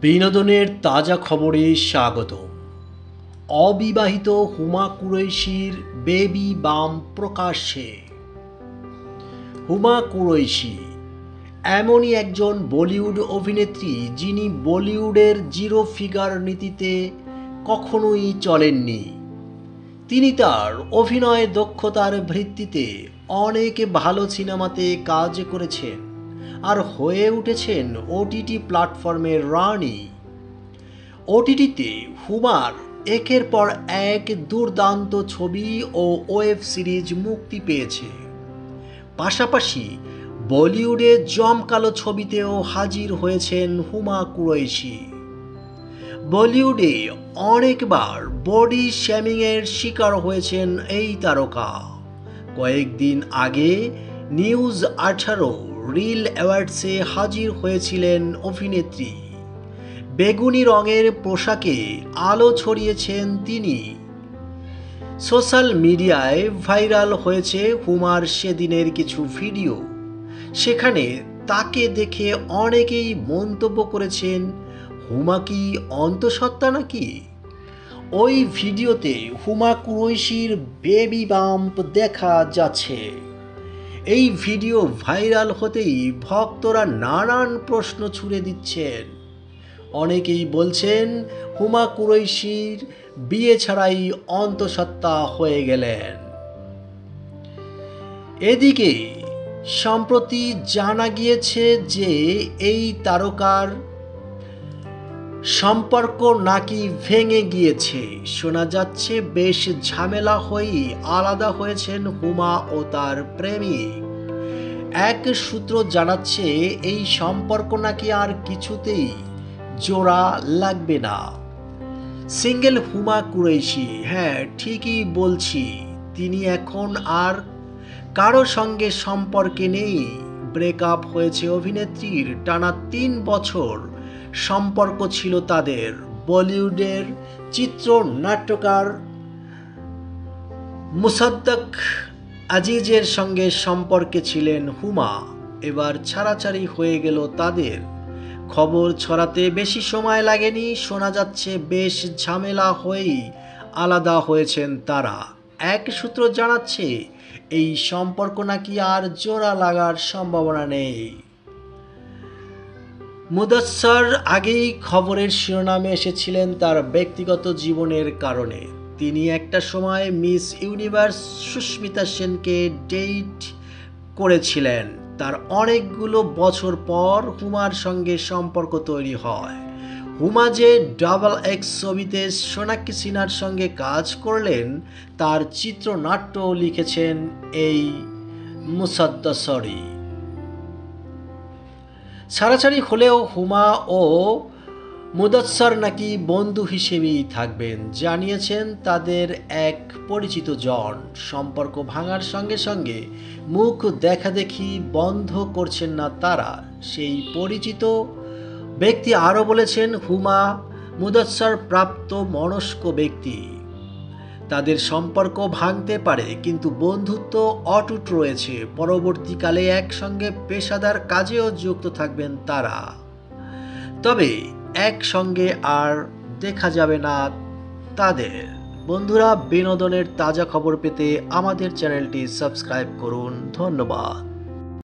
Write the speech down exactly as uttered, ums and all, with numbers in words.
বিনোদনের তাজা খবরে স্বাগত। অবিবাহিত হুমা কুরৈশির বেবি বাম প্রকাশ্যে। হুমা কুরৈশি এমনই একজন বলিউড অভিনেত্রী যিনি বলিউডের জিরো ফিগার নীতিতে কখনোই চলেননি। তিনি তার অভিনয় দক্ষতার ভিত্তিতে অনেক ভালো সিনেমাতে কাজ করেছেন আর হয়ে উঠেছেন ওটিটি প্ল্যাটফর্মের রানী। ওটিটিতে হুমার একের পর এক দুর্দান্ত ছবি ও ওয়েব সিরিজ মুক্তি পেয়েছে। পাশাপাশি বলিউডে জমকালো ছবিতেও হাজির হয়েছেন হুমা কুরৈশি। বলিউডে অনেকবার বডি শেমিংয়ের শিকার হয়েছেন এই তারকা। কয়েকদিন আগে নিউজ আঠারো রিল অ্যাওয়ার্ডসে হাজির হয়েছিলেন অভিনেত্রী। বেগুনি রঙের পোশাকে আলো ছড়িয়েছেন তিনি। সোশ্যাল মিডিয়ায় ভাইরাল হয়েছে হুমার সেদিনের কিছু ভিডিও। সেখানে তাকে দেখে অনেকেই মন্তব্য করেছেন, হুমা কি অন্তঃসত্ত্বা নাকি? ওই ভিডিওতে হুমা কুরৈশির বেবি বাম্প দেখা যাচ্ছে। এই ভিডিও ভাইরাল হতেই ভক্তরা নানান প্রশ্ন ছুড়ে দিচ্ছেন। অনেকেই বলছেন হুমা কুরৈশির বিয়ে ছাড়াই অন্তঃসত্ত্বা হয়ে গেলেন। এদিকে সম্প্রতি জানা গিয়েছে যে এই তারকার সম্পর্ক নাকি ভেঙে গিয়েছে। শোনা যাচ্ছে বেশ ঝামেলা হয়েই আলাদা হয়েছেন হুমা ও তার প্রেমিক। এক সূত্র জানাচ্ছে এই সম্পর্ক নাকি আর কিছুতেই জোড়া লাগবে না। সিঙ্গেল হুমা কুরৈশি, হ্যাঁ ঠিকই বলছি, তিনি এখন আর কারো সঙ্গে সম্পর্কে নেই। ব্রেকআপ হয়েছে অভিনেত্রীর। টানা তিন বছর সম্পর্ক ছিল তাদের। বলিউডের চিত্রনাট্যকার মুসাদ্দক আজিজের সঙ্গে সম্পর্কে ছিলেন হুমা। এবার ছাড়াছাড়ি হয়ে গেল তাদের। খবর ছড়াতে বেশি সময় লাগেনি। শোনা যাচ্ছে বেশ ঝামেলা হয়েই আলাদা হয়েছেন তারা। এক সূত্র জানাচ্ছে এই সম্পর্ক নাকি আর জোড়া লাগার সম্ভাবনা নেই। মুদাচ্ছর আগেই খবরের শিরোনামে এসেছিলেন তার ব্যক্তিগত জীবনের কারণে। তিনি একটা সময় মিস ইউনিভার্স সুস্মিতা সেনকে ডেট করেছিলেন। তার অনেকগুলো বছর পর হুমার সঙ্গে সম্পর্ক তৈরি হয়। হুমা যে ডাবল এক্স ছবিতে সোনাক্ষী সিনহার সঙ্গে কাজ করলেন তার চিত্রনাট্য লিখেছেন এই মুসাদ্দসরি। ছাড়াছাড়ি হলেও হুমা ও মুদাচ্ছর নাকি বন্ধু হিসেবেই থাকবেন, জানিয়েছেন তাদের এক পরিচিত জন। সম্পর্ক ভাঙার সঙ্গে সঙ্গে মুখ দেখাদেখি বন্ধ করছেন না তারা। সেই পরিচিত ব্যক্তি আরও বলেছেন, হুমা মুদাচ্ছর প্রাপ্ত মনস্ক ব্যক্তি। তাদের সম্পর্ক ভাঙতে পারে কিন্তু বন্ধুত্ব অটুট রয়েছে। পরবর্তীকালে একসঙ্গে পেশাদার কাজেও যুক্ত থাকবেন তারা। তবে একসঙ্গে আর দেখা যাবে না তাদের। বন্ধুরা, বিনোদনের তাজা খবর পেতে আমাদের চ্যানেলটি সাবস্ক্রাইব করুন। ধন্যবাদ।